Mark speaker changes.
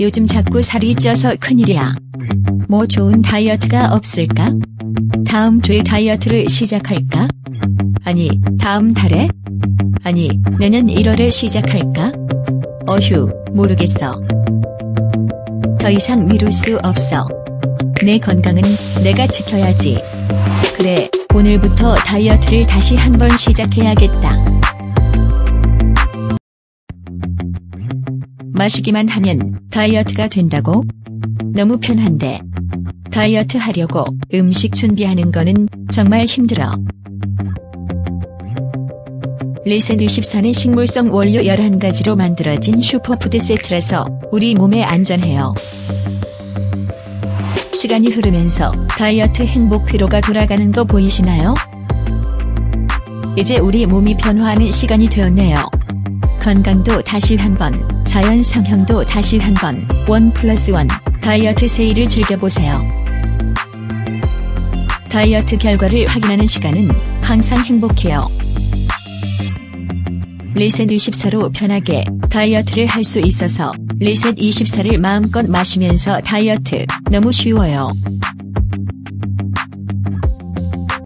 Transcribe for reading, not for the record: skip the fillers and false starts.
Speaker 1: 요즘 자꾸 살이 쪄서 큰일이야. 뭐 좋은 다이어트가 없을까? 다음 주에 다이어트를 시작할까? 아니, 다음 달에? 아니, 내년 1월에 시작할까? 어휴, 모르겠어. 더 이상 미룰 수 없어. 내 건강은 내가 지켜야지. 그래, 오늘부터 다이어트를 다시 한번 시작해야겠다. 마시기만 하면 다이어트가 된다고? 너무 편한데. 다이어트 하려고 음식 준비하는 거는 정말 힘들어. 리셋24는 식물성 원료 11가지로 만들어진 슈퍼푸드 세트라서 우리 몸에 안전해요. 시간이 흐르면서 다이어트 행복 피로가 돌아가는 거 보이시나요? 이제 우리 몸이 변화하는 시간이 되었네요. 건강도 다시 한번, 자연 상형도 다시 한번, 1+1 다이어트 세일을 즐겨보세요. 다이어트 결과를 확인하는 시간은 항상 행복해요. 리셋24로 편하게 다이어트를 할 수 있어서 리셋24를 마음껏 마시면서 다이어트 너무 쉬워요.